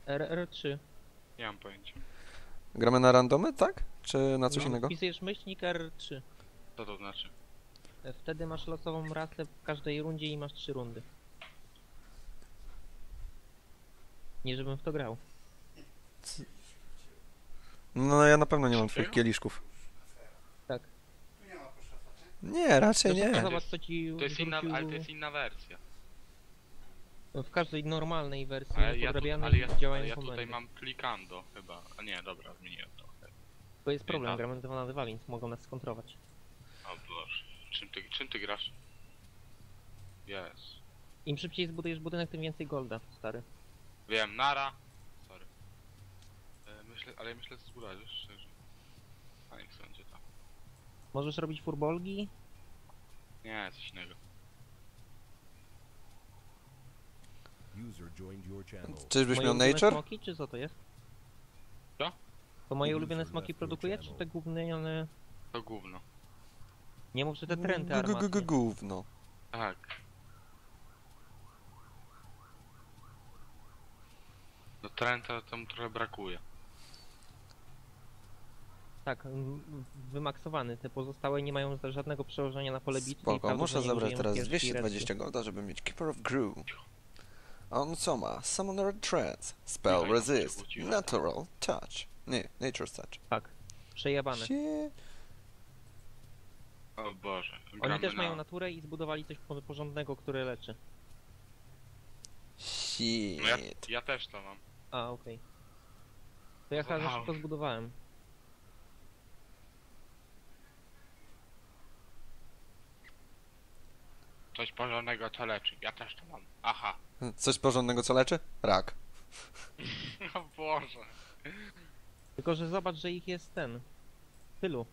R3. Nie mam pojęcia. Gramy na randomy, tak? Czy na coś No, innego? wpisujesz myślnik R3. Co to znaczy? Wtedy masz losową rasę w każdej rundzie i masz 3 rundy. Nie żebym w to grał. No ja na pewno nie mam Serio? twoich kieliszków. Tak. Nie, raczej Zresztą nie. zobacz co ci To jest inna, wrócił ale to jest inna wersja. w każdej normalnej wersji Ale ja, podrabianej działają ja komendy. tutaj mam klikando chyba. A nie, dobra, zmieniłem to. To jest problem, tak. gramy 2 na 2, więc mogą nas skontrować. O Boże. Czym ty grasz? Jest. Im szybciej zbudujesz budynek, tym więcej golda, stary. Wiem, nara. Sorry. Ale myślę, że zbudujesz szczerze. A niech sądzie to. Możesz robić furbolgi? Nie, coś innego. User joined your channel. Czyżbyś Moje miał ulubione nature? smoki, czy co to jest? Co? To moje User ulubione left smoki your produkuje, czy channel. te gówniane... To gówno. Nie mów, że te trenty armatnie. Gówno. Tak. No Trenta tam trochę brakuje. Tak, wymaksowany. Te pozostałe nie mają żadnego przełożenia na pole bitwy. i Spoko, muszę prawdopodobnie zabrać użyją teraz pierwszej 220 golda, żeby mieć Keeper of Gru. On co ma? Summoner Trance, Spell Tutaj nam Resist, przywróciła. Natural Touch. Nie, Nature's Touch. Tak, przejebane. Shit. O Boże. Oni Gramy też na... mają naturę i zbudowali coś porządnego, które leczy. No ja, Shit. ja też to mam. A, okej. To ja chyba za Wow. szybko zbudowałem. Coś porządnego co leczy. Ja też to mam. Aha. Coś porządnego co leczy? Rak. O Boże. Tylko, że zobacz, że ich jest tylu.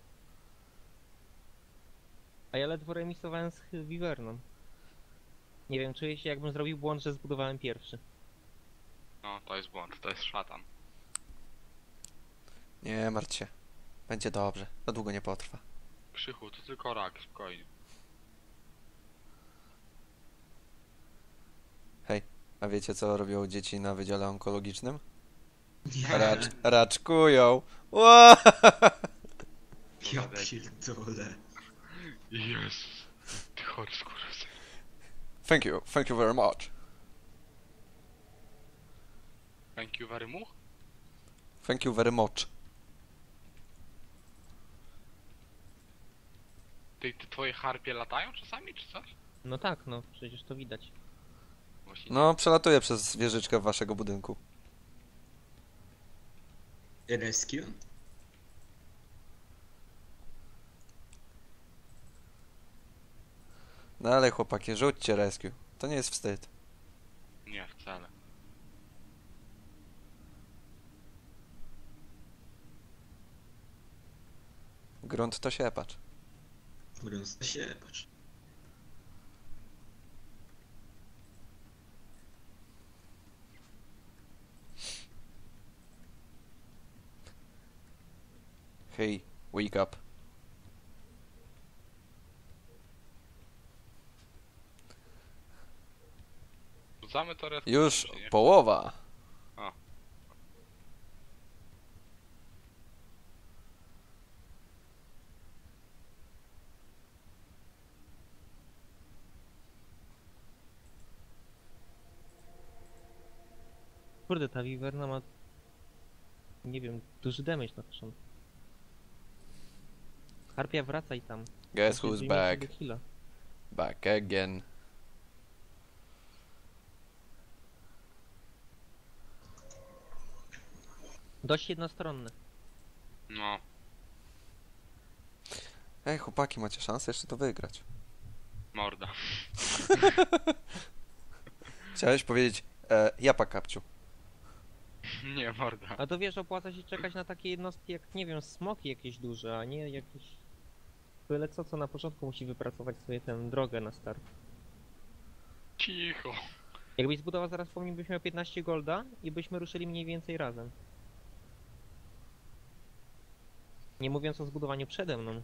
A ja ledwo remisowałem z Wiverną. Nie wiem, czuję się jakbym zrobił błąd, że zbudowałem pierwszy. No, to jest błąd, to jest szatan. Nie martw się. Będzie dobrze. To długo nie potrwa. Krzychu, to tylko rak, spokojnie. Hej, a wiecie co robią dzieci na wydziale onkologicznym? Nie, Raczkują. Ła! ja pierdolę. Jezus. Ty chory skurwysyn. Thank you very much. Thank you very much. Thank you very much. Te twoje harpie latają czasami, czy coś? No tak, no, przecież to widać. Właśnie No, przelatuję przez wieżyczkę waszego budynku. Rescue? No ale chłopaki, rzućcie rescue. To nie jest wstyd. nie, wcale. Grunt to siepacz. Mówiąc to się, patrz. Hej, wake up. Rzucamy to res... Już czy nie? połowa. A. Kurde, ta Wiverna ma... Nie wiem, duży damage na początku. Harpia, wracaj tam. Guess Musisz who's wyjść back? sobie heala. Back again. Dość jednostronne. No. Ej, chłopaki, macie szansę jeszcze to wygrać. Morda. Chciałeś powiedzieć, japa kapciu. Nie, morda. A to wiesz, opłaca się czekać na takie jednostki jak, nie wiem, smoki jakieś duże, a nie jakieś... Byle co na początku musi wypracować sobie tę drogę na start. Cicho. Jakbyś zbudował zaraz po mnie, byś miał 15 golda i byśmy ruszyli mniej więcej razem. Nie mówiąc o zbudowaniu przede mną.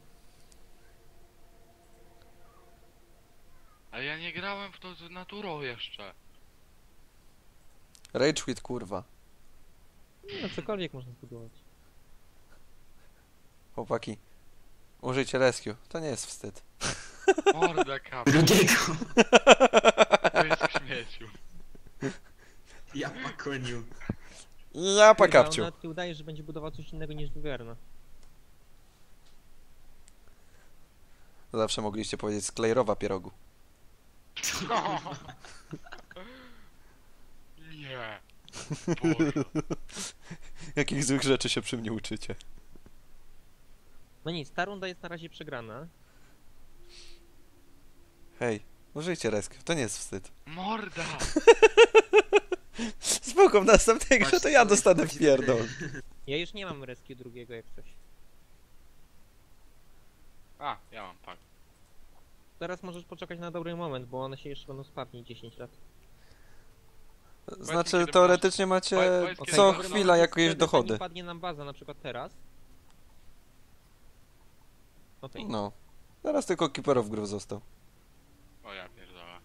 Ale ja nie grałem w to z naturą jeszcze. Rage quit, kurwa. No cokolwiek można zbudować. Chłopaki, użyjcie rescue. To nie jest wstyd. Morda kap. Drugiego! To jest w śmieciu. Ja pa koniu. Ja Kurwa, on pakapciu. nawet nie udaje, że będzie budował coś innego niż wywerna. Zawsze mogliście powiedzieć sklejerowa pierogu. No. Nie. Boże. Jakich złych rzeczy się przy mnie uczycie? No nic, ta runda jest na razie przegrana. Hej, użyjcie rescue. To nie jest wstyd. Morda! Spoko, w następnej grze to ja dostanę w pierdol. Ja już nie mam rescue drugiego jak coś. A, ja mam pak. Teraz możesz poczekać na dobry moment, bo one się jeszcze będą spawnić 10 lat. Znaczy, kiedy teoretycznie macie powiedz, Okej, co dobry chwila moment, jakieś wtedy, dochody. zanim padnie nam baza, na przykład teraz. Okej. No. Teraz tylko Keeper of Groove został. O ja pierdolę.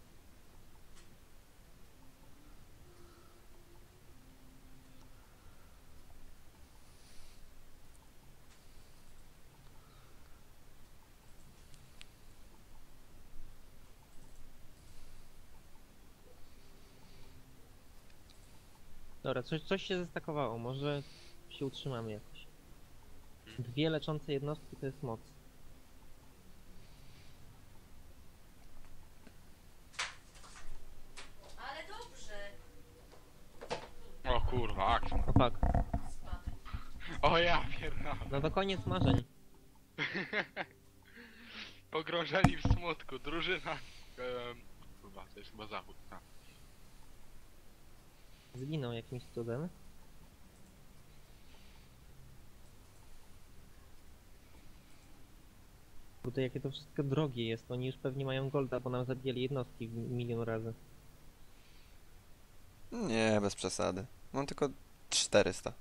Dobra, coś się zestakowało, może się utrzymamy jakoś. Dwie leczące jednostki to jest moc. Ale dobrze. O kurwa, akcja. O fuck. O ja pierdolę. No to koniec marzeń. Pogrążeni w smutku, drużyna... Kurwa, to jest chyba zachód, tak. Zginął jakimś cudem. Kurde, jakie to wszystko drogie jest. Oni już pewnie mają golda, bo nam zabijali jednostki milion razy. Nie, bez przesady. Mam tylko 400.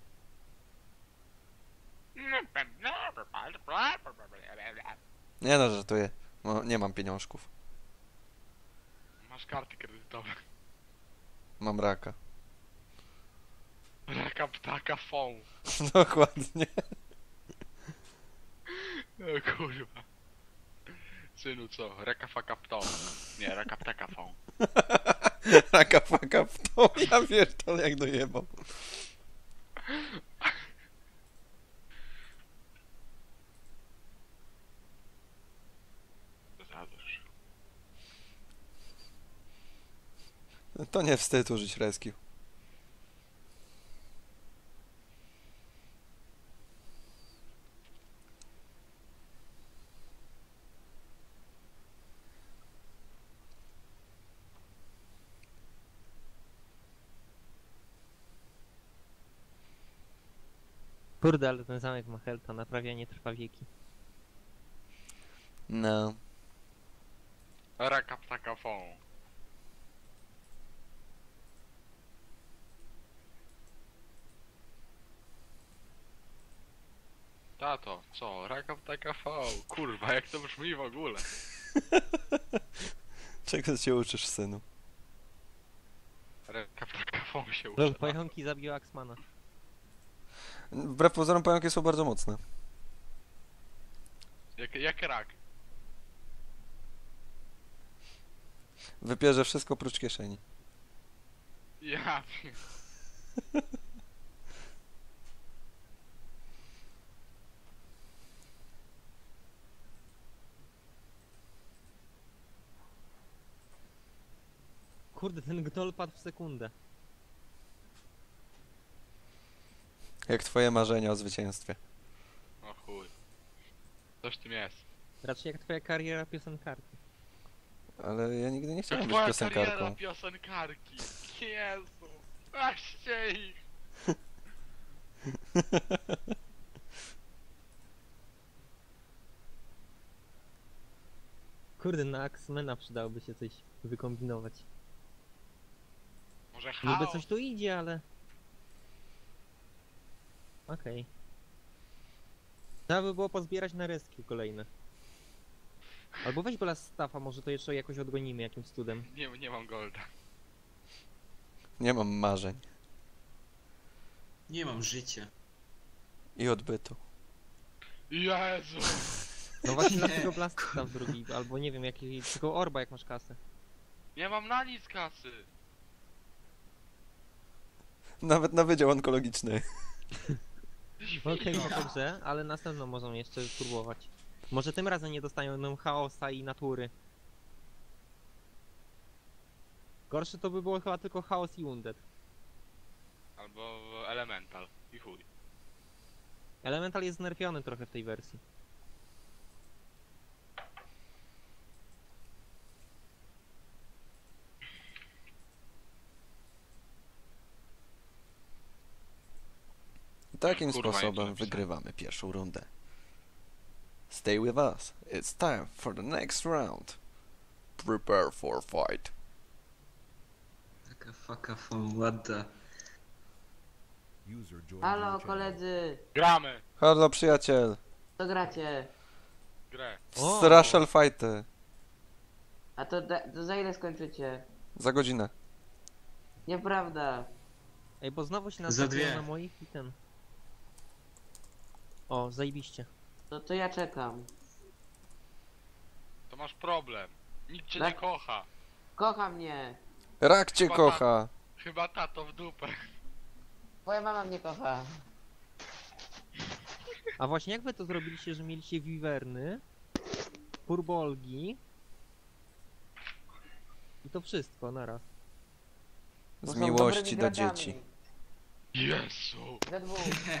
Nie no, żartuję. Nie mam pieniążków. Masz karty kredytowe. Mam raka. Raka ptaka fą. Dokładnie. O kurwa. Synu co? Raka faka ptą. Nie, raka ptaka fą. Raka faka w to. Ja pierdolę jak dojebał. Zadusz. To nie wstyd użyć rescue. Kurde, ale ten zamek ma helta, naprawianie trwa wieki. No. Raka ptaka fą. Tato, co? Raka ptaka fą. Kurwa, jak to brzmi w ogóle? Czego się uczysz, synu? Raka ptaka fą się Lol, uczy. pająki zabił Axmana. Wbrew pozorom pająki są bardzo mocne. Jak rak. Wypierze wszystko oprócz kieszeni. Ja Kurde, ten gnoll padł w sekundę. Jak twoje marzenia o zwycięstwie. O chuj. Coś w tym jest. Raczej jak twoja kariera piosenkarki. Ale ja nigdy nie Jak chciałem być twoja kariera piosenkarką. piosenkarki. Jezu. Weźcie ich. Kurde, na Axmana przydałoby się coś wykombinować. Może Niby chaos? coś tu idzie, ale... Okej. Trzeba by było pozbierać na rescue kolejne. Albo weź Bola Staffa, może to jeszcze jakoś odgonimy jakimś cudem. Nie mam golda. Nie mam marzeń. Nie mam życia. I odbytu. Jezu! No właśnie Nie. dlatego Blast Staff drugi, albo nie wiem, jaki, tylko Orba jak masz kasę. Nie mam na nic kasy! Nawet na wydział onkologiczny. Okej, no dobrze, ale następną możemy jeszcze spróbować. Może tym razem nie dostają nam chaosa i natury. Gorsze to by było chyba tylko chaos i undead. Albo elemental. I chuj. Elemental jest znerfiony trochę w tej wersji. Takim Kurwa, sposobem nie napisałem. wygrywamy pierwszą rundę. Stay with us. It's time for the next round. Prepare for fight. Taka fucka from what the... User joined Halo your channel. koledzy, Gramy! Halo przyjaciel. co gracie? Grę. O! Straszal fighty. A to za ile skończycie? Za godzinę. Nieprawda. Ej, bo znowu się Za nastawiłem dwie. na moich i ten. O, zajebiście. To ja czekam. To masz problem. Nikt cię Tak. nie kocha. Kocha mnie. Rak cię Chyba kocha. Chyba tato w dupę. Twoja mama mnie kocha. A właśnie jak wy to zrobiliście, że mieliście wiwerny, purbolgi i to wszystko naraz? Bo Z są miłości dobrymi do graczami. dzieci. Jezu! Ze dwóch.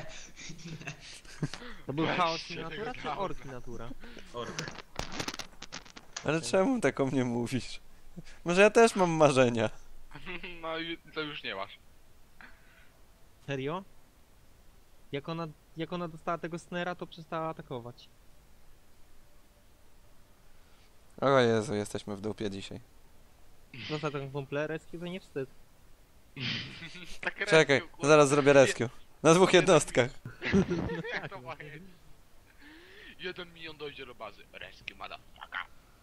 To był Weź chaos się i natura, czy wygrałem. ork i natura? Ork. Ale czemu tak o mnie mówisz? Może ja też mam marzenia. No i to już nie masz. Serio? Jak ona dostała tego snera, to przestała atakować. O Jezu, jesteśmy w dupie dzisiaj. No za ten kumple, rescue to nie wstyd. Tak Czekaj, rescue, kurwa. zaraz zrobię rescue. Na dwóch jednostkach. Jak to ma być? 1 milion dojdzie do bazy. Rescue, motherfucker.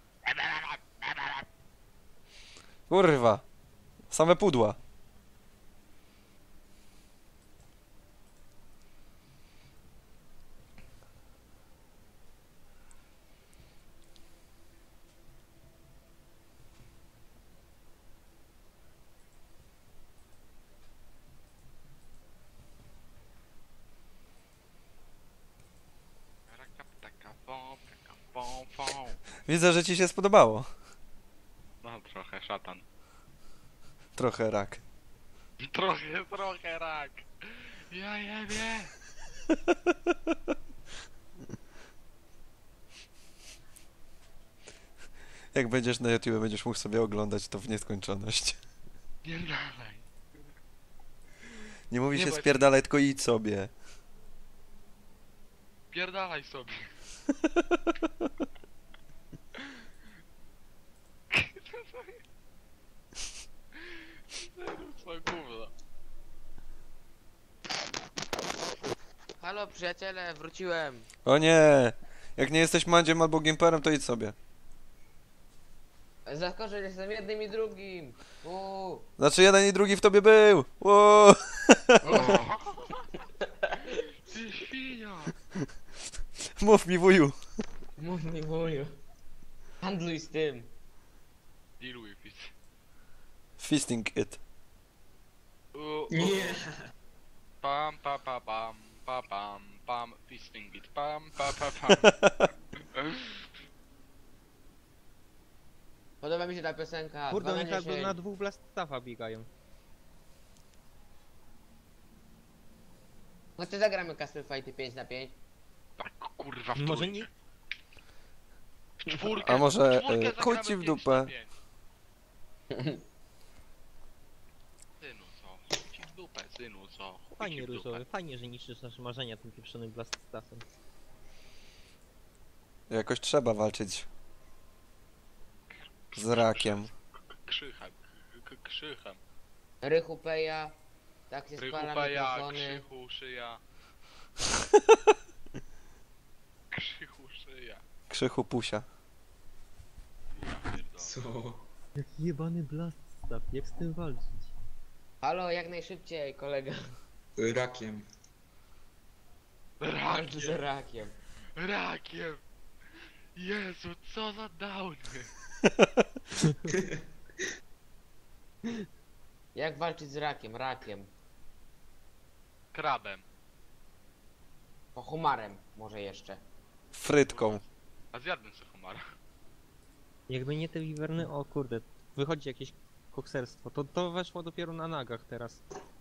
Kurwa. Same pudła. Widzę, że ci się spodobało. No trochę szatan. Trochę rak. Trochę rak. Ja jebie. Jak będziesz na YouTube, będziesz mógł sobie oglądać to w nieskończoność. Nie dalej. Nie mówi Nie się bądź- spierdalaj, tylko idź sobie. Pierdalaj sobie. Co gówno. Halo przyjaciele, wróciłem. O nie! Jak nie jesteś Mandziem albo Gimperem, to idź sobie. Zaskoczę, że jestem jednym i drugim. Uuu. Znaczy jeden i drugi w tobie był! Wow. Ty świnia. Mów mi, wuju. Mów mi wuju. Handluj z tym. Deal with it. Fisting it. Nie! Pam pa pa pam pa pam pam fisting it pam pa pa pam. Podoba mi się ta piosenka. Kurde, oni 12. jakby na dwóch Blast Staffa biegają. Chodźcie zagramy Castle Fighty 5 na 5. Tak kurwa w Może trójkę. nie? W czwórkę, A może, w czwórkę chuj zagramy ci w 5 dupę. na 5. Synu co? Chuj ci w dupę, synu co? Chuj ci Fajnie w dupę. różowy, fajnie, że niszczysz nasze marzenia tym pieprzonym Blast Staffem. Jakoś trzeba walczyć z rakiem. Krzychem. Krzychem. Rychu Peja. Tak się spala Rychupeja, mikrofony. krzychu, szyja. Krzychu, szyja. Krzychu pusia. Ja pierdolę. Co? Jaki jebany Blast Staff, jak z tym walczyć? Halo, jak najszybciej kolega. Rakiem. Walczy z Rakiem! rakiem. Rakiem! Jezu, co za downy! Jak walczyć z rakiem? Rakiem. Krabem. Homarem może jeszcze. Frytką. A zjadłem sobie homara. Jakby nie te wiwerny, o kurde, wychodzi jakieś kokserstwo. To weszło dopiero na nagach teraz.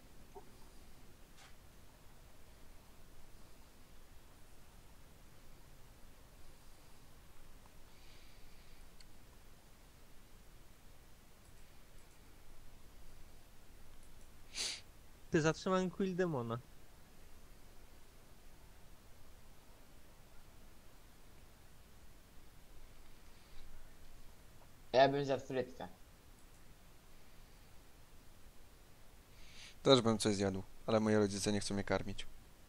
Ty zatrzymałem Quill Demona. Ja bym zjadł frytkę. Też bym coś zjadł, ale moi rodzice nie chcą mnie karmić.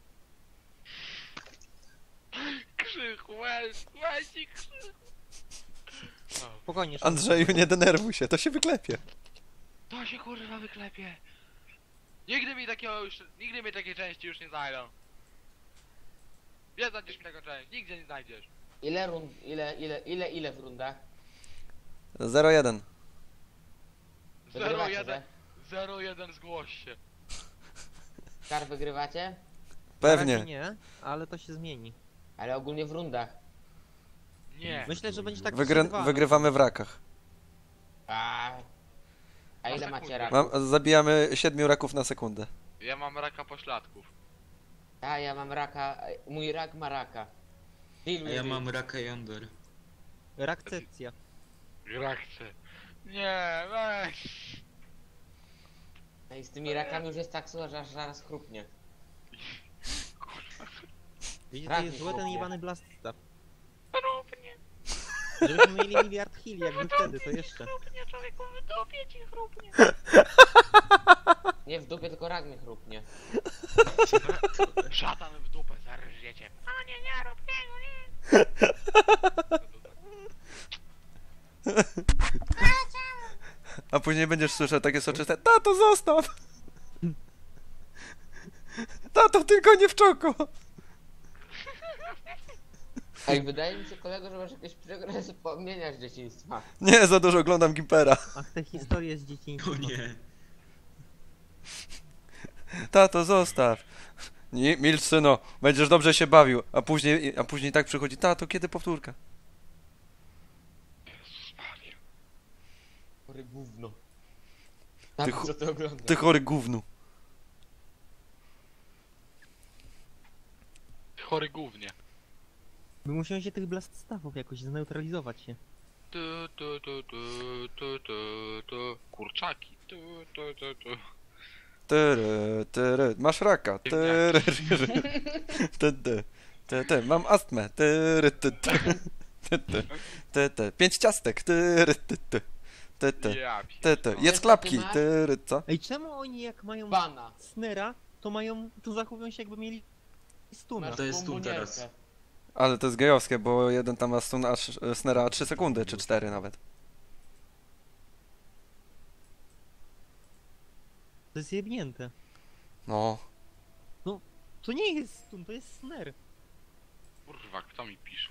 Krzychu, weź i krzychu! Spokojnie, Andrzeju, nie denerwuj się, to się wyklepie. To się kurwa wyklepie! Nigdy mi takie części już nie znajdą. Nie znajdziesz mi taką część, nigdzie nie znajdziesz. Ile rund, ile w rundach? 0-1. Wygrywacie, 0-1, 0-1 zgłoś się. Kar wygrywacie? Na Pewnie. razie nie, ale to się zmieni. Ale ogólnie w rundach. Nie. Myślę, że będzie tak Wygrywamy w rakach. A ile sekundę. macie raków? Zabijamy 7 raków na sekundę. Ja mam raka pośladków. A ja mam raka, mój rak ma raka. A ja mam raka jąder. Rakcepcja. Grakce. Nie, weź. I z tymi rakami już jest tak słabo, że aż zaraz chrupnie. Widzicie, Rak to jest mi zły ten chrupnie. jebany blast staff. Żebyśmy mieli miliard heal, jakby wtedy, to jeszcze. Nie w dupie, tylko rak mi chrupnie. Szatan w dupę, zarżniecie. A nie, nie, rób tego, nie. A później będziesz słyszał takie soczyste: tato, zostaw! Tato, tylko nie w czoko! Ej, wydaje mi się, kolego, że masz jakieś przykre wspomnienia z dzieciństwa. Nie, za dużo oglądam Gimpera. Ach, te historie z dzieciństwa. O nie. Tato, zostaw! Nie, milcz, syno, będziesz dobrze się bawił. A później tak przychodzi: tato, kiedy powtórka? Jezus Maria. Chory gówno. Tam chu- co ty oglądasz? Ty chory gównu. Chory głównie. My musimy się tych blast staffów jakoś zneutralizować się. Kurczaki. Tyry. Masz raka. Mam astmę. 5 ciastek. Ja Jedz klapki. Co? Ej, czemu oni jak mają Bana. snera, to zachowują się jakby mieli stuna? Masz To jest tu bombonierkę. teraz. Ale to jest gejowskie, bo jeden tam ma snera 3 sekundy, czy 4 nawet. To jest jebnięte. No. To nie jest stun, to jest snare. Kurwa, kto mi pisze?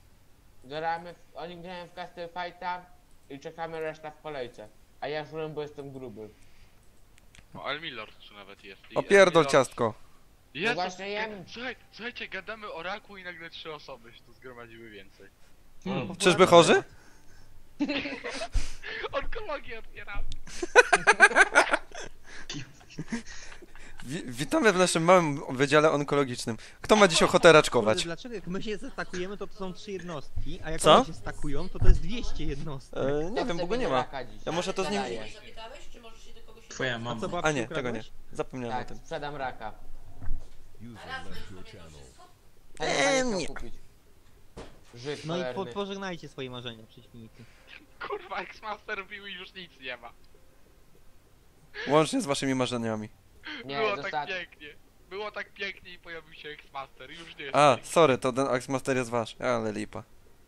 Oni grają w Castle Fighta i czekamy reszta w kolejce. A ja szurem, bo jestem gruby. O, Elmilord tu nawet jest. I Opierdol Elmilord- ciastko. Jezu, właśnie jem. Słuchajcie, gadamy o raku i nagle 3 osoby się tu zgromadziły więcej. Czyżby chorzy? Onkologię otwieramy. Witamy w naszym małym wydziale onkologicznym. Kto ma dziś ochotę raczkować? Kurde, dlaczego jak my się zastakujemy, to są 3 jednostki, a jak Co? oni się stakują, to jest 200 jednostek. Nie wiem, bo go nie ma. Ja muszę to z nim... Daję. Twoja A mama. co, babci A nie, tego nie. ukradłeś? Zapomniałem o Tak, tym. sprzedam raka. User left your channel. Nie. Kupić. Żyk No i cholerny. pożegnajcie swoje marzenia, przeciwnicy. Kurwa, X-Master wbił i już nic nie ma. Łącznie z waszymi marzeniami. Nie, Było tak zostać. pięknie. Było tak pięknie i pojawił się X-Master. Już nie jest. A, pięknie. sorry, to ten Axmaster jest wasz. Ale lipa.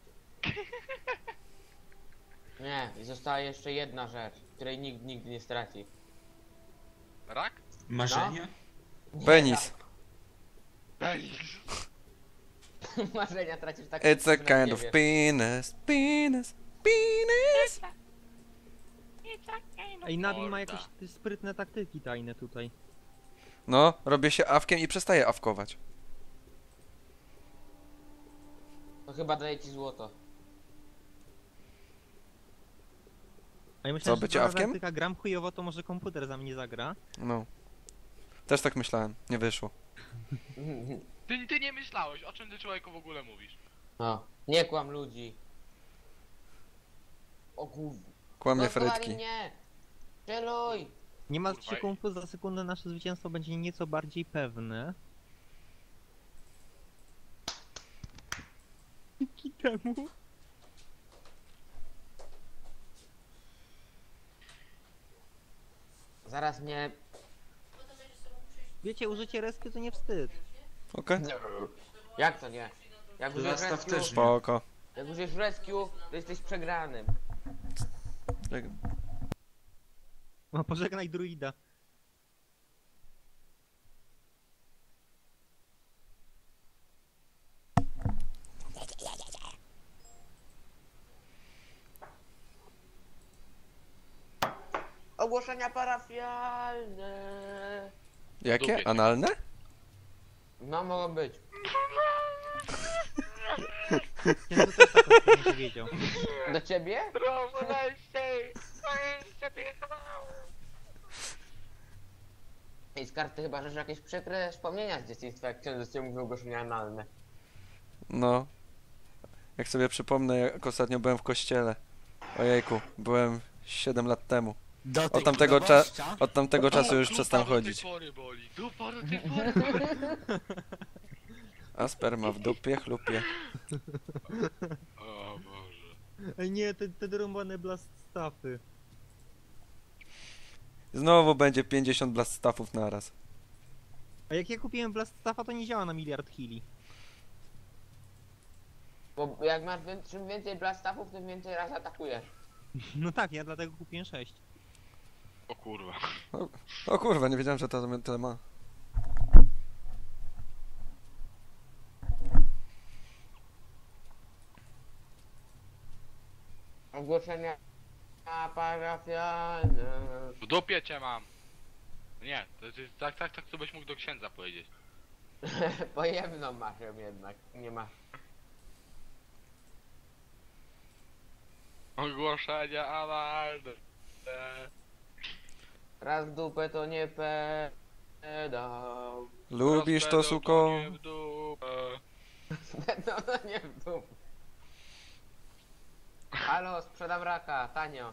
Nie, i została jeszcze jedna rzecz, której nikt nigdy nie straci. Rak? Marzenia? Penis. Penis. Marzenia tracisz tak. It's a kind of penis. Penis. Penis. Ej, Nabi ma Morda. jakieś sprytne taktyki tajne tutaj. No, robię się awkiem i przestaję awkować. To chyba daje ci złoto. A ja myślałem, Co, że bycie ta awkiem? taktyka gram chujowo, to może komputer za mnie zagra. No. Też tak myślałem, nie wyszło. Ty nie myślałeś, o czym ty człowieku w ogóle mówisz? No. Nie kłam ludzi. O kurwa. Kłamie Rozwali frytki. mnie! Celuj! Nie ma Kurwa. się kompu, za sekundę nasze zwycięstwo będzie nieco bardziej pewne. Dzięki temu. Zaraz mnie... Wiecie, użycie rescue to nie wstyd. Okej. Jak to nie? Jak użyjesz Zastaw rescue, też nie. Spoko. jak użyjesz rescue, to jesteś przegranym. No, pożegnaj druida. Ogłoszenia parafialne. Jakie? Dupie. Analne? No, mogą być. Ja to też tak ostatnio powiedział. Do ciebie? Ej, z karty chyba, że jakieś przykre wspomnienia z dzieciństwa, jak ksiądz do ciebie mówił ogłoszenia analne. No. Jak sobie przypomnę, jak ostatnio byłem w kościele. Ojejku, byłem 7 lat temu. Dotyk Od tamtego czasu już przestałem chodzić. Dupa do tej pory. A sperma w dupie, chlupie. O Boże. Ej nie, te drąbane blast staffy. Znowu będzie 50 blast staffów naraz. A jak ja kupiłem blast staffa, to nie działa na miliard heali. Bo jak masz czym więcej blastafów, tym więcej raz atakujesz. No tak, ja dlatego kupiłem 6. O kurwa. O kurwa, nie wiedziałem, że to tyle ma. Ogłoszenia parafialne. W dupie cię mam. Nie, tak to byś mógł do księdza powiedzieć. Pojemną masz ją jednak, nie ma. Ogłoszenia analne. Raz w dupę to nie pedał. Lubisz to, Rozpędzał suko? nie w dupę. No to nie w dupę. Halo, sprzedam raka, tanio.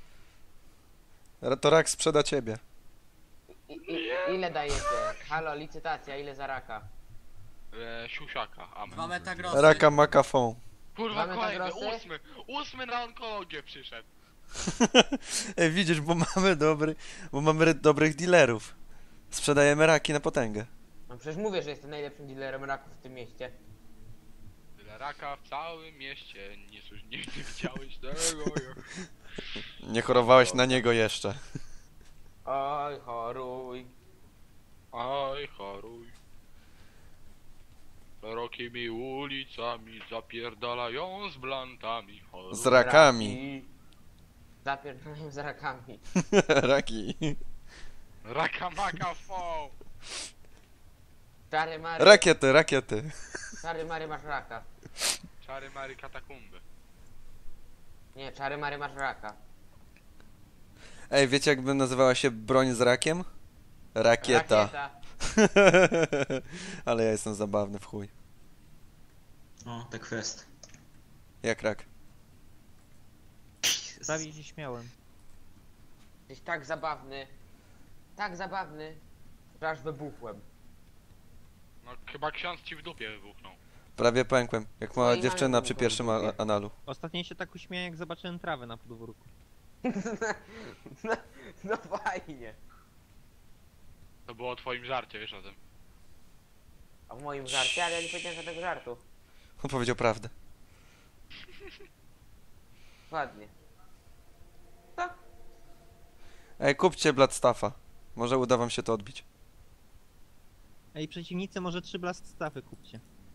To rak sprzeda ciebie. Ile dajecie? Halo, licytacja, ile za raka? Siusiaka, amen. 2 metagrosy. Raka makafon. Kurwa, Mamy kolejny, tak grosy? ósmy na onkologię przyszedł. Ej, widzisz, bo mamy dobrych dealerów. Sprzedajemy raki na potęgę. No przecież mówię, że jestem najlepszym dealerem raków w tym mieście. Tyle raka w całym mieście, nie widziałeś tego. Nie chorowałeś na niego jeszcze. Oj, choruj. Oj, choruj. Szerokimi ulicami zapierdalają z blantami. Choruj. Z rakami. Raki. Zapierdolę z rakami. Raki. Raka maka fo. Czary Mary, Rakiety. Czary Mary masz raka. Czary mary katakumby. Nie, Czary Mary masz raka. Ej, wiecie jakby nazywała się broń z rakiem? Rakieta. Ale ja jestem zabawny w chuj. O, tak fest. Jak rak. Prawie się śmiałem. Jesteś tak zabawny, że aż wybuchłem. No chyba ksiądz ci w dupie wybuchnął. Prawie pękłem. Jak mała No i mamy dziewczyna przy długą pierwszym dupie. analu. Ostatnio się tak uśmiałem, jak zobaczyłem trawę na podwórku. No fajnie. To było o twoim żarcie, wiesz o tym. A w moim żarcie, ale ja nie powiedziałem żadnego żartu. On powiedział prawdę. Ładnie. Ej, kupcie Bloodstaffa. Może uda wam się to odbić. Ej, przeciwnicy, może 3 blast staffy kupcie.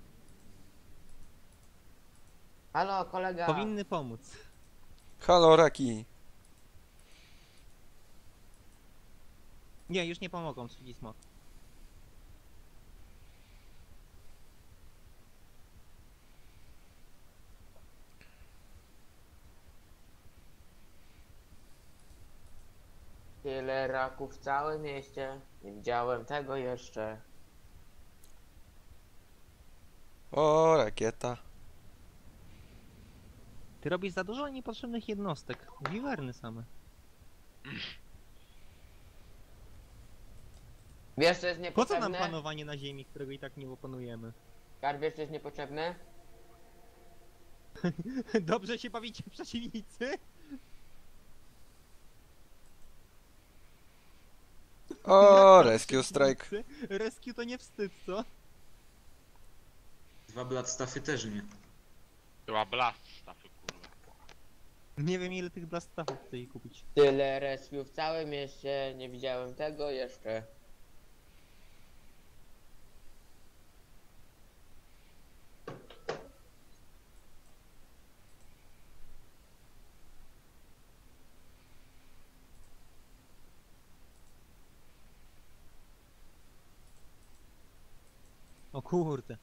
Halo, kolega. Powinny pomóc. Halo, Raki. Nie, już nie pomogą, trzeci smok. Tyle raków w całym mieście. Nie widziałem tego jeszcze. O, rakieta. Ty robisz za dużo niepotrzebnych jednostek. Wiwerny same. Wiesz co jest Po co nam niepotrzebne? panowanie na ziemi, którego i tak nie opanujemy? Kar, wiesz co jest niepotrzebne? Dobrze się bawicie przeciwnicy? O, Jak tam rescue strike. przeciwnicy? Rescue to nie wstyd, co? 2 Bloodstaffy też nie. Chyba blast stafy, kurwa. Nie wiem ile tych blast staffów chce jej kupić. Tyle rescue w całym mieście. Nie widziałem tego jeszcze. O kurde.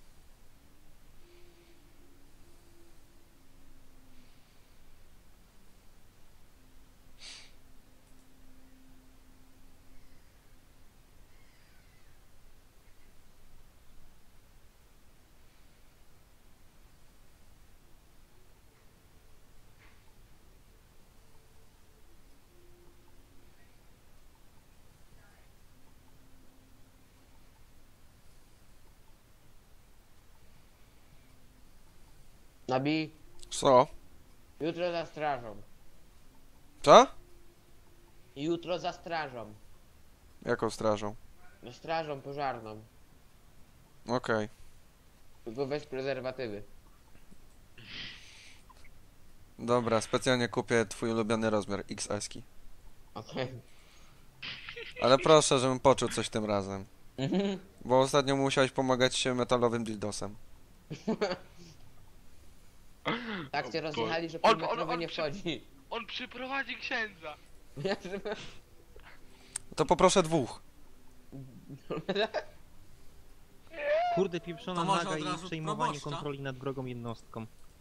Nabi, Co? jutro za strażą. Co? Jutro za strażą. Jaką strażą? No strażą pożarną. Okej. Tylko weź prezerwatywy. Dobra, specjalnie kupię twój ulubiony rozmiar XS-ki. Okej. Ale proszę, żebym poczuł coś tym razem. Mhm. Bo ostatnio musiałeś pomagać się metalowym dildosem. Tak cię O rozjechali, że On- półmetrowy on nie przy- wchodzi. On przyprowadzi księdza! Ja, żeby... To poproszę 2. Kurde, pieprzona To może naga od i razu przejmowanie proboszcza? kontroli nad wrogą jednostką.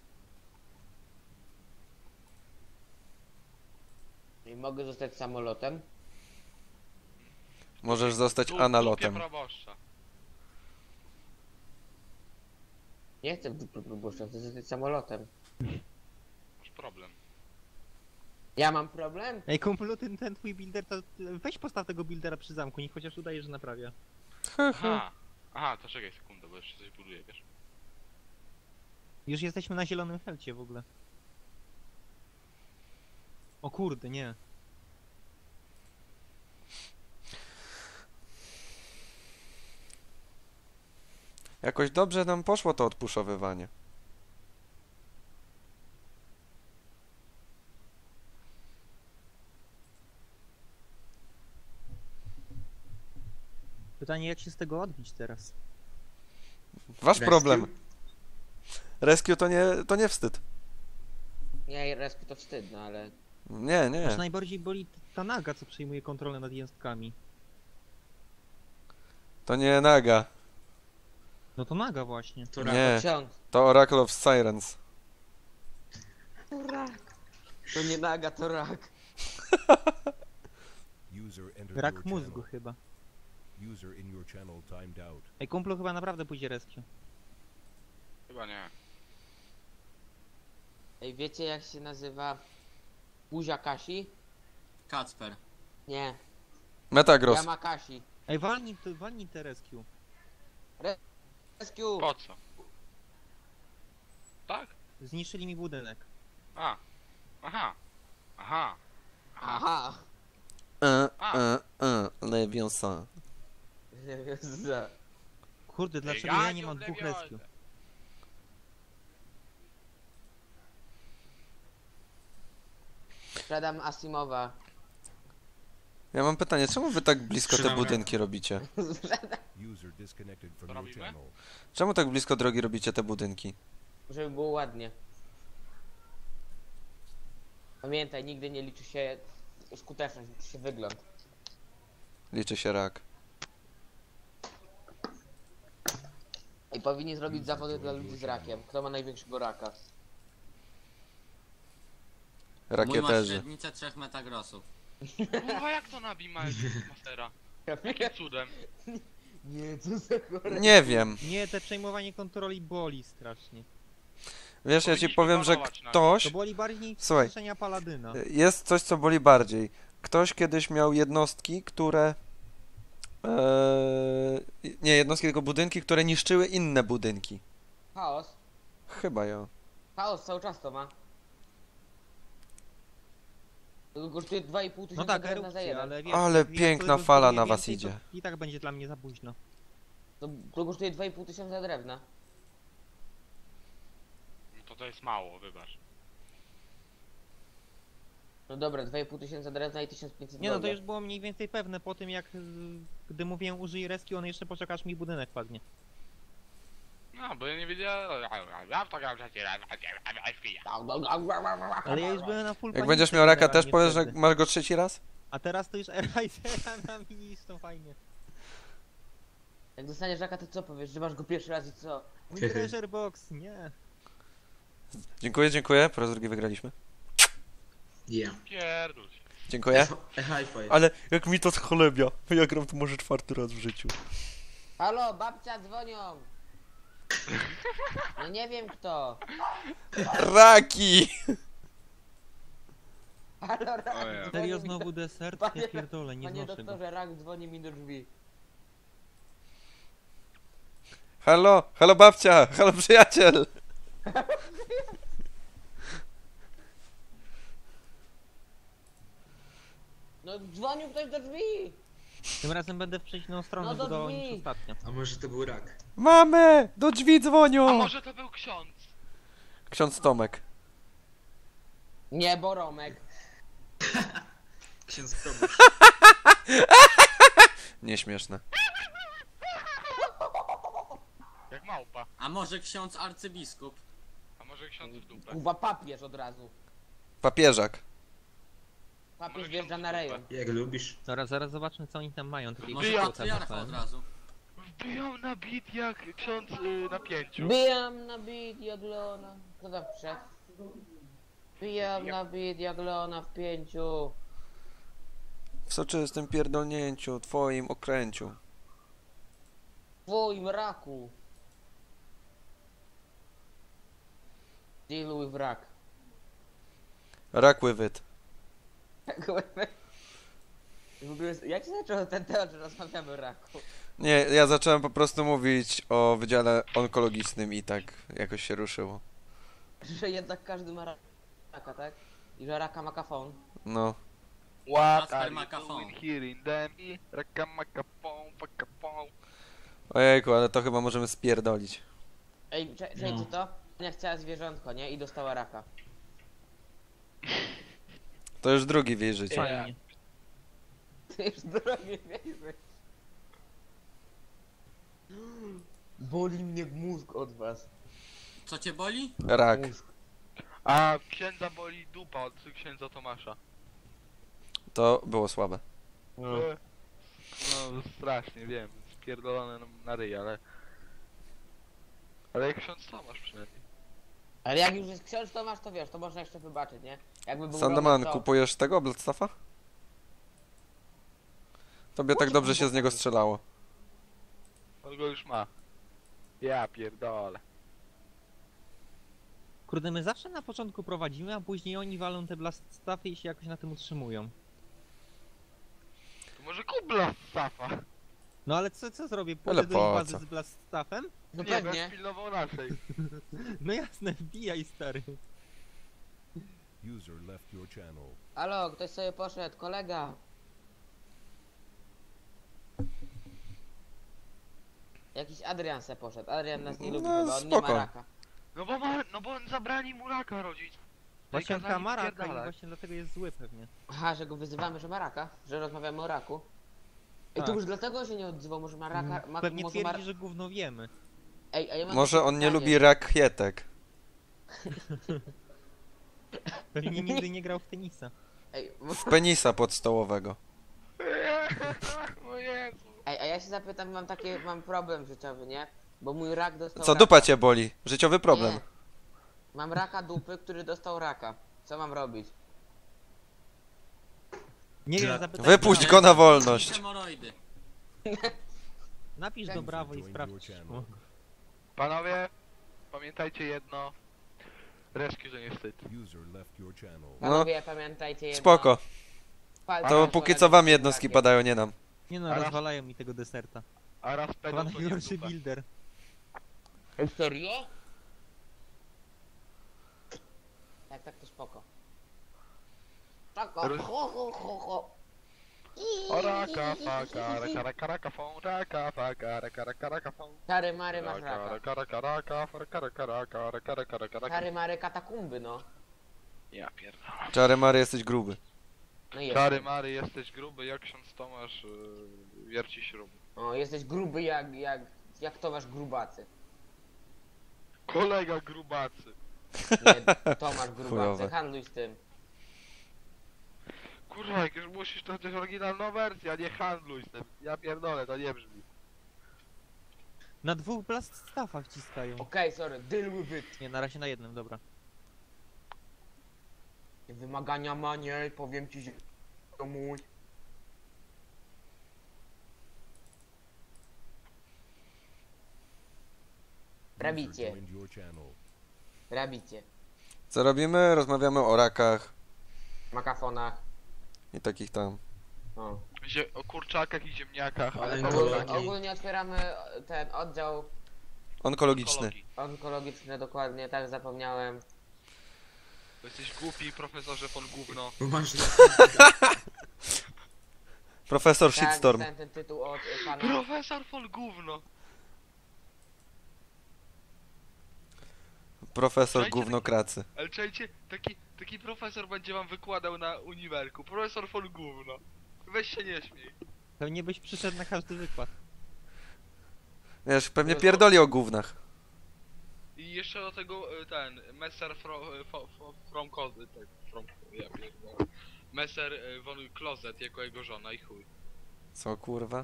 I mogę zostać samolotem? Możesz zostać Dupie analotem. proboszcza. Nie chcę w dupę proboszcza, chcę zostać samolotem. Masz problem. Ja mam problem? Ej, kumplu, ten twój builder, to weź postaw tego buildera przy zamku, niech chociaż udaje, że naprawia. Aha. Aha, to czekaj sekundę, bo jeszcze coś buduję, wiesz? Już jesteśmy na zielonym felcie w ogóle. O kurde, nie. Jakoś dobrze nam poszło to odpuszowywanie. Pytanie, jak się z tego odbić teraz? Wasz Rescue? problem. Rescue to nie wstyd. Nie, rescue to wstyd, no ale... Nie, Aż nie. najbardziej boli ta naga, co przejmuje kontrolę nad jednostkami. To nie Naga. No to naga właśnie. To Nie. Ksiądz. To Oracle of Sirens. To nie naga, to rak. User entered Rak your mózgu channel. chyba. User in your channel timed out. Ej, kumplu chyba naprawdę pójdzie rescue. Chyba nie. Ej, wiecie jak się nazywa buzia Kasi? Kacper. Nie, Metagross. Yamakasi. Ej, walnij te rescue. Rescue! Po co? Tak? Zniszczyli mi budynek. A. Aha. Aha. Aha! Leviosa. Kurde, dlaczego ja nie mam dwóch rescue? Sprzedam Asimowa. Ja mam pytanie, czemu wy tak blisko te Przynajmniej. budynki robicie? User disconnected from Co your robimy? channel. Czemu tak blisko drogi robicie te budynki? Żeby było ładnie. Pamiętaj, nigdy nie liczy się skuteczność, liczy się wygląd. Liczy się rak. I powinni zrobić zawody dla ludzi z rakiem. Kto ma największego raka? Mój ma Rakieterzy. średnicę 3 metagrosów. Kurwa, jak to nabi Mastera? Jakim cudem? Nie, co za chore. Nie wiem. Nie, te przejmowanie kontroli boli strasznie. Wiesz, ja ci Powinniśmy powiem, że panować na ktoś... To boli bardziej Słuchaj. wskrzeszenia paladyna. Jest coś, co boli bardziej. Ktoś kiedyś miał jednostki, które... nie jednostki, tylko budynki, które niszczyły inne budynki. Chaos. Chyba ja. Chaos cały czas to ma. To kosztuje 2,5 No tysiąca tak, drewna za erupcja, jeden. ale wiesz, Ale jak piękna tego fala zbuduję na was więcej, idzie. to i tak będzie dla mnie za późno. To kosztuje 2,5 tysiąca drewna. To jest mało, wybacz. No dobra, 2,5 tysiąca drewna i 1500 Nie no, to węgla. już było mniej więcej pewne po tym jak gdy mówiłem użyj reski, on jeszcze poczekasz mi budynek padnie. No, bo ja nie wiedziałem. Ja to grałem przecież. Ale ja już byłem na full Jak panice będziesz miał raka, też generalnie powiesz, że wtedy. masz go trzeci raz? A teraz to już Erajzera na mi to fajnie. Jak dostaniesz raka, to co powiesz, że masz go pierwszy raz i co? Mój treasure box, nie. Dziękuję, dziękuję. Po raz drugi wygraliśmy. Yeah. Pierdol się. Dziękuję. High five. Ale jak mi to schlebia. Ja gram to może 4. raz w życiu. Halo, babcia dzwonią! No nie wiem kto. Raki! Halo, rak Ojej. dzwoni Serio mi do... znowu desert? Panie- Ja pierdolę, nie Panie znoszę go. doktorze, rak dzwoni mi do drzwi. Halo, halo babcia, halo przyjaciel. No dzwonił ktoś do drzwi! Tym razem będę w przeciwną stronę No do budował drzwi. niż ostatnio. A może to był rak? Mamy! Do drzwi A dzwonią! może to był ksiądz? Ksiądz Tomek. Nie, Boromek. Ksiądz Tomasz. Nieśmieszne. Jak małpa. A może ksiądz arcybiskup? A może ksiądz w dupę? Kuba papież od razu. Papieżak. Papież Może wjeżdża ksiądz na w rejon. Jak lubisz? Zaraz zobaczmy co oni tam mają. Takiego Może Wyjął patriarcha od razu? Wbiją na bit jak ksiądz na pięciu. Bijam na bit jak Leona. Kto tam wszedł? Bijam na bit jak Leona w 5. W soczystym pierdolnięciu, twoim okręciu. Twoim raku. Deal with rak. Rak with it. W ogóle, jak się zaczął ten temat, że rozmawiamy o raku? Nie, ja zacząłem po prostu mówić o wydziale onkologicznym i tak jakoś się ruszyło. Że jednak każdy ma raka, tak? I że raka ma kafon. No. What Kasper are you Makafon. doing here in them? Raka makapon, pakapon. Ojejku, ale to chyba możemy spierdolić. Ej, co to? Ja chciała zwierzątko, nie? I dostała raka. To już drugi w jej życiu. Fajnie. To już drogie wierzy. Boli mnie mózg od was. Co cię boli? Rak. Mózg. A księdza boli dupa od księdza Tomasza. To było słabe. No strasznie, wiem. Spierdolone na ryj, ale... Ale jak ksiądz Tomasz przynajmniej. Ale jak już jest ksiądz Tomasz, to wiesz, to można jeszcze wybaczyć, nie? Jakby był Sandeman, Romek, to... kupujesz tego Bloodstaffa? Tobie tak dobrze się z niego strzelało. On go już ma. Ja pierdolę. Kurde, my zawsze na początku prowadzimy, a później oni walą te blast staffy i się jakoś na tym utrzymują. To może kubla z Safa. No ale co zrobię? Ale Pójdę do ich po bazy co? z blast staffem? No Nie, pewnie. będę pilnował naszej. No jasne, wbijaj stary. User left your channel. Halo, ktoś sobie poszedł, kolega. Jakiś Adrian se poszedł. Adrian nas nie lubi No, chyba, on nie spoko. ma raka. No bo on zabrani mu raka rodzic. Właśnie on kazali chyba ma raka i wpierdalać. właśnie dlatego jest zły pewnie. Aha, że go wyzywamy, że ma raka? Że rozmawiamy o raku? Ej, to Tak. już dlatego się nie odzywał, może ma raka... Pewnie może ma... twierdzi, że gówno wiemy. Ej, a ja mam Może takie on nie pytanie. lubi rakietek. Pewnie nigdy nie grał w tenisa. Ej, W penisa podstołowego. O Jezu. ej, a ja się zapytam, mam problem życiowy, nie? Bo mój rak dostał Co, raka. dupa cię boli? Życiowy problem. Nie. Mam raka dupy, który dostał raka. Co mam robić? Nie wiem, Że- zapytaj Wypuść Brawo. go na wolność. Hemoroidy. Napisz do Brawo i Join sprawdź. your channel. Panowie, pamiętajcie jedno. Reszki, że nie wstyd. User left your channel. Panowie, pamiętajcie jedno. Spoko. Palce To na póki czole co wam z jednostki rakiem. padają, nie nam. Nie no, Teraz- rozwalają mi tego deserta. A raz Chyba pedał to nie w najgorszy dupę. builder. Ej, serio? Tak, to spoko. Spoko. Roz- Ho, ho, ho, ho. O raka, faka, raka, raka, fon, raka, faka, raka, fon. Czary mary masz raka. Raka. Czary mary katakumby, no. Ja pierdolę. Czary Mary, jesteś gruby. No i Czary jest. Mary, jesteś gruby jak ksiądz Tomasz wierci śruby. O, jesteś gruby jak Tomasz Grubacy. Kolega grubacy. Nie, Tomasz Grubacy, Chujowe. handluj z tym. Kurwa, jak już musisz, to jest oryginalna wersja, nie handluj z tym. Ja pierdolę, to nie brzmi. Na 2 blast staffach wciskają. Okej, sorry, deal with it. Nie, na razie na jednym, dobra. Wymagania manie, powiem ci, że to mój. User Rabicie, joined your channel. rabicie. Co robimy? Rozmawiamy o rakach Makafonach. i takich tam. O. O kurczakach i ziemniakach, ale Ale to ogólnie- taki Ogólnie otwieramy ten oddział Onkologiczny. onkologii. onkologiczny, dokładnie, tak zapomniałem. Bo jesteś głupi, profesorze von gówno. Bo masz Profesor Tak, Shitstorm. dostałem ten tytuł od pana. Profesor von gówno. Profesor Czajcie gównokracy. Ale czajcie, taki profesor będzie wam wykładał na uniwerku. Profesor von gówno. Weź się nie śmiej. Pewnie byś przyszedł na każdy wykład. Wiesz, pewnie pierdoli o gównach. I jeszcze do tego Messer from Closet, tak, ja pierdolę. Messer von Closet jako jego żona i chuj. Co kurwa?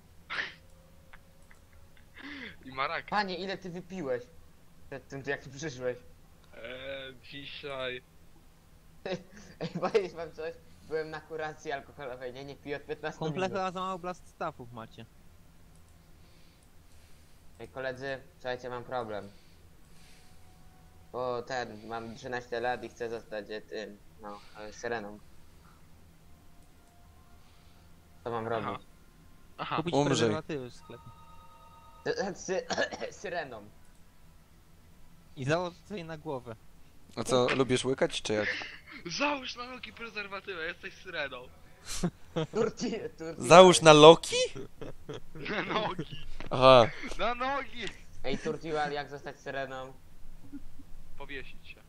I ma raka. Panie, ile ty wypiłeś? Przed tym, jak tu przyszłeś. Dzisiaj... Ej, powiedzieć wam coś? Byłem na kuracji alkoholowej, nie piję od 15 Komplet minut. chyba za mało blast staffów macie. Ej, koledzy, słuchajcie, mam problem. Bo mam 13 lat i chcę zostać tym, syreną. Co mam Aha. robić? Aha, Kupić Umrzyj. prezerwatywy w sklepie. Syreną. I założ sobie na głowę. A co, lubisz łykać czy jak? załóż na nogi prezerwatywę, jesteś syreną. Turci. Załóż na Loki? Na nogi! Aha. Na nogi! Ej, Turtiwal, jak zostać syreną? Powiesić się.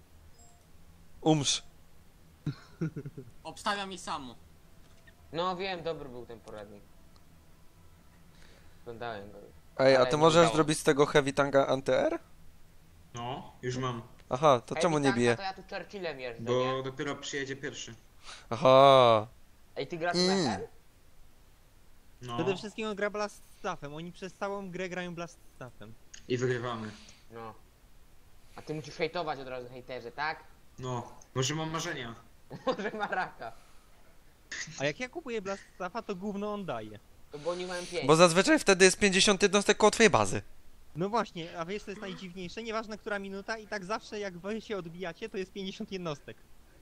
Umrz. Obstawiam i samo. No wiem, dobry był ten poradnik. Oglądałem go. Ej, a Ale ty nie możesz udało. zrobić z tego Heavy Tanga anty-air? No, już mam. Aha, to Ej, czemu nie Witanka, bije? To ja tu Churchillem jeżdżę, Bo nie? dopiero przyjedzie pierwszy. Aha. Ej, ty grasz Mm. mechem? No. Przede wszystkim on gra blast staffem. Oni przez całą grę grają blast staffem. I wygrywamy. No. A ty musisz hejtować od razu, hejterzy, tak? No. Może mam marzenia. Może ma raka. A jak ja kupuję blast staffa, to gówno on daje. To bo oni mają 5. Bo zazwyczaj wtedy jest 50 jednostek koło twojej bazy. No właśnie, a wiesz co jest najdziwniejsze? Nieważne która minuta i tak zawsze jak wy się odbijacie, to jest 50 jednostek.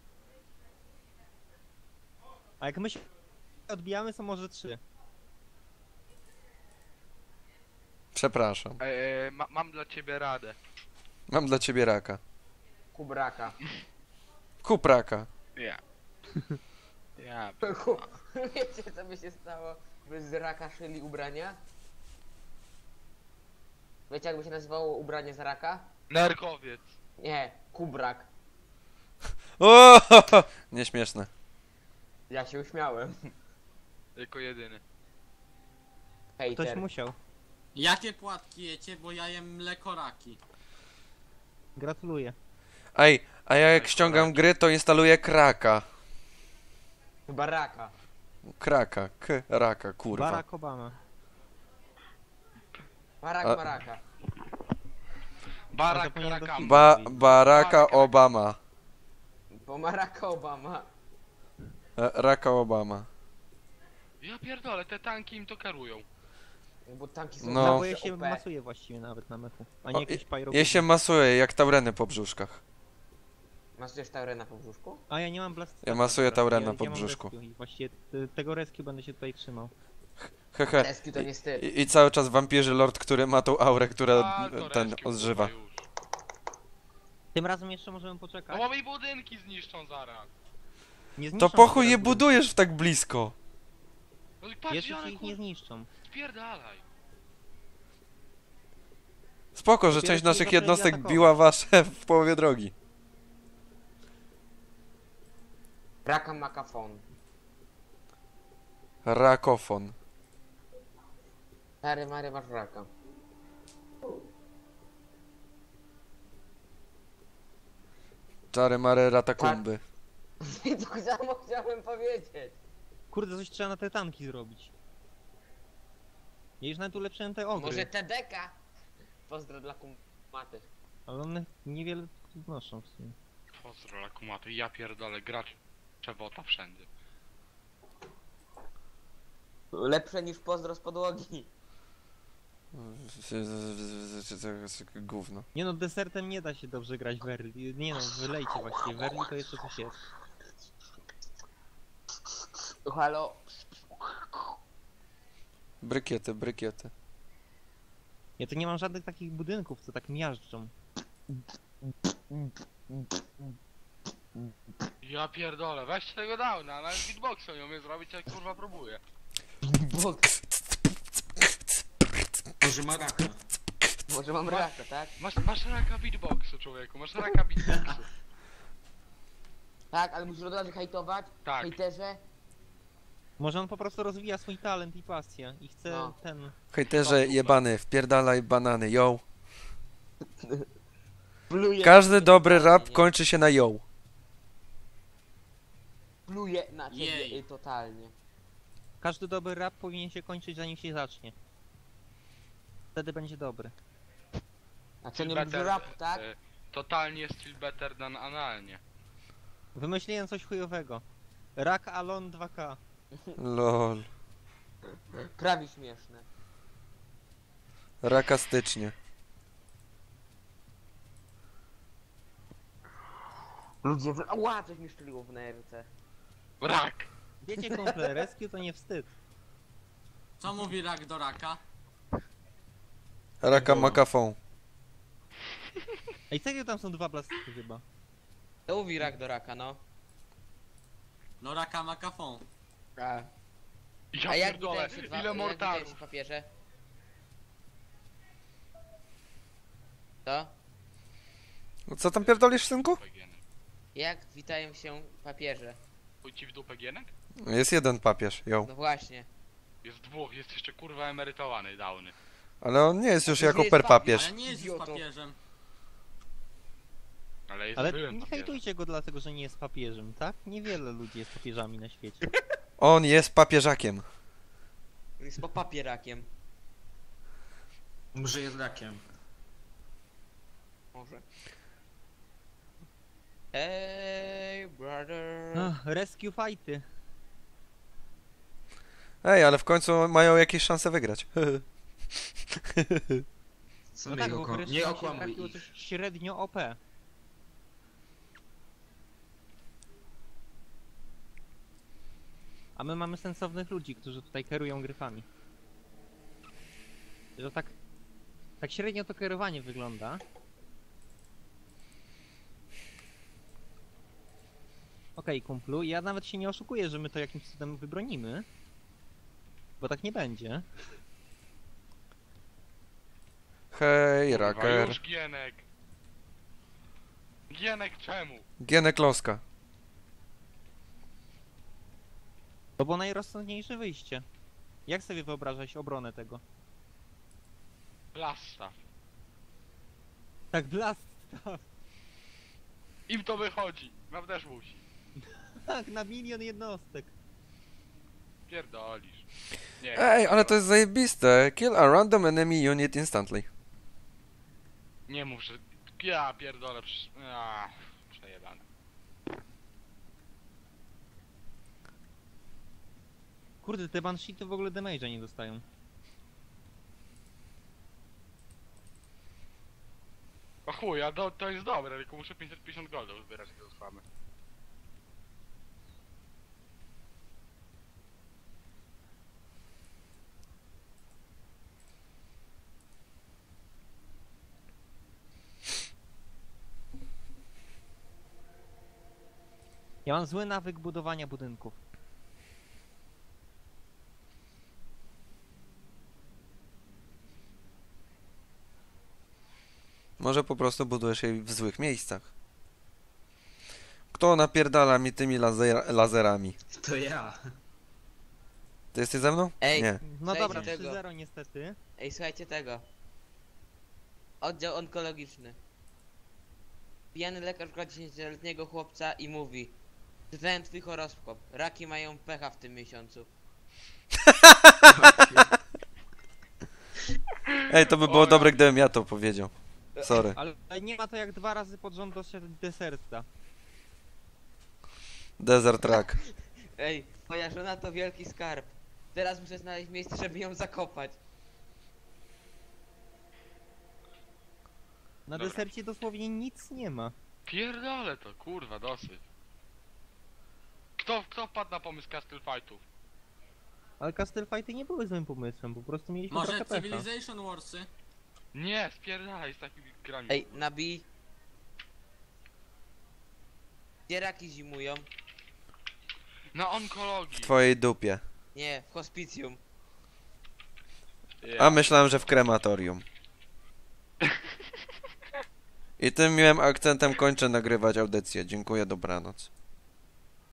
A jak my się odbijamy, są może 3. Przepraszam. Mam dla ciebie radę. Mam dla ciebie raka. Kubraka. Kup raka. Ja. Ja. Wiecie co by się stało, by z raka szyli ubrania? Wiecie jakby się nazywało ubranie z raka? Nerkowiec. Nie, kubrak. O! Nieśmieszne. Ja się uśmiałem. Jako jedyny. Ktoś Hejter. musiał. Jakie płatki jecie, bo ja jem mlekoraki. Gratuluję. Ej, a ja jak ściągam gry, to instaluję kraka. Chyba raka. Kraka, raka, kurwa. Barack Obama. Barak A- maraka. Barak zapomniałem do Rakam. filmu. Baracka Obama. Bo Maraka Obama. Raka Obama. Ja pierdolę, te tanki im to kierują. Bo tanki są No. No, zawsze bo ja się OP. masuję właściwie nawet na mechu. A nie O, jakieś pyro. Ja się masuję jak taureny po brzuszkach. Masz też taurę na brzuszku? A ja nie mam blast. Ja masuję taurena ja, po ja mam brzuszku. rescue I właściwie tego rescue będę się tutaj trzymał. Hehe. Rescue to niestety. I cały czas wampirzy lord, który ma tą aurę, która A, to ten rescue, odżywa. kurwa, już. Tym razem jeszcze możemy No poczekać. bo mi budynki zniszczą zaraz. Nie To zniszczą po się chuj je teraz budujesz w tak blisko. No i patrz, Jeszcze one się ich nie zniszczą. spierdalaj. Spoko, że Dopiero część ci naszych zaczęli jednostek atakować. biła wasze w połowie drogi. Raka makafon. Rakofon. Stary Mary masz raka. Czary mary ratakumby. I to samo chciałem powiedzieć. Kurde, coś trzeba na te tanki zrobić. Ja już nawet ulepszyłem te ogry. Może TDK? Pozdro dla kumaty. Ale one niewiele wnoszą w sumie. Pozdro, lakumaty, ja pierdolę, gracz przewota wszędzie. Lepsze niż pozdro z podłogi. Gówno. Nie no, desertem nie da się dobrze grać w Early. Nie no, wylejcie właściwie. W Early to jeszcze coś jest. Halo. Brykiety, brykiety. Ja tu nie mam żadnych takich budynków, co tak miażdżą. Ja pierdolę, weź tego downa, ale beatboxa nie umiem zrobić, jak kurwa próbuję. Może ma raka. Może mam raka, tak? Masz raka beatboxu, człowieku, masz raka beatboxu. Tak, ale musisz od razu hejtować. Tak. Hejterze. Może on po prostu rozwija swój talent i pasję i chce No. ten... Hejterze jebany, wpierdalaj banany, yo. Pluje Każdy na dobry ciebie, rap nie? kończy się na yo. Pluje na ciebie Jej. totalnie. Każdy dobry rap powinien się kończyć zanim się zacznie. Wtedy będzie dobry. A co nie lubisz rapu, tak? Totalnie still better than analnie. Wymyśliłem coś chujowego. Rak Alon 2K. Lol. Prawie śmieszne. Rakastycznie. Ludzie, ła, coś mi szczeliło w nerce. Rak! Wiecie kumple, rescue to nie wstyd. Co mówi rak do raka? Raka makafon. Ej, serio tam są dwa blasty chyba. To mówi rak do raka, no. No raka makafon. Ja A jak pierdolę, witają się dwa, ile jak witają mortarów. się papieże? Co? Co tam pierdolisz, synku? Jak witają się papieże? Chuj ci w dupę gienek? Jest jeden papież, yo. No właśnie. Jest dwóch, jest jeszcze kurwa emerytowany, downy. Ale on nie jest już to jako jest per papież. papież. Ale nie jest już Idioto. papieżem. Ale jest Ale byłem nie papieżem. hejtujcie go dlatego, że nie jest papieżem, tak? Niewiele ludzi jest papieżami na świecie. On jest papieżakiem. Jest po papierakiem. Może jest rakiem. Może. Hey, brother. Rescue fighty. Ej, ale w końcu mają jakieś szanse wygrać. Co No mnie tak, bo wreszcie nie nam się okłamuj trafiło ich. coś średnio OP. A my mamy sensownych ludzi, którzy tutaj kierują gryfami. Że tak średnio to kierowanie wygląda. Okej, kumplu, ja nawet się nie oszukuję, że my to jakimś cudem wybronimy. Bo tak nie będzie. Hej, Kurwa, raker. już Gienek. Gienek czemu? Gienek Loska. To było najrozsądniejsze wyjście. Jak sobie wyobrażać obronę tego? Blasta. Tak, blast. Im to wychodzi. Wam też musi. Tak, na 1 000 000 jednostek. Pierdolisz. Nie. Ej, ale to jest zajebiste. Kill a random enemy unit instantly. Nie mów, że... Ja pierdolę, przejebane. Kurde, te Banshee to w ogóle damage'a nie dostają. O chuj, a to jest dobre, tylko muszę 550 goldów zbierać do spamy. Ja mam zły nawyk budowania budynków. Może po prostu budujesz je w złych miejscach. Kto napierdala mi tymi laserami? To ja. Ty jesteś ze mną? Ej. Nie. No Słuchajcie dobra, tego. 3-0 niestety. Ej, słuchajcie tego. Oddział onkologiczny. Pijany lekarz kładzie 10-letniego chłopca i mówi: czytałem twój horoskop. Raki mają pecha w tym miesiącu. Ej, to by było dobre, gdybym ja to powiedział. Sorry. Ale nie ma to jak 2 razy pod rząd doszedł deserta. Desert Track. Ej, moja żona to wielki skarb. Teraz muszę znaleźć miejsce, żeby ją zakopać. Na Dobra. desercie dosłownie nic nie ma. Pierdolę to, kurwa, dosyć. Kto wpadł na pomysł Castle Fightów? Ale Castle Fighty nie były złym pomysłem, po prostu mieliśmy Może trochę pecha. Civilization Warsy? Nie, spierdalaj z takimi grami. Ej, nabij. Gdzie raki zimują? Na onkologii. W twojej dupie. Nie, w hospicjum. Ja. A myślałem, że w krematorium. I tym miłym akcentem kończę nagrywać audycję. Dziękuję, dobranoc.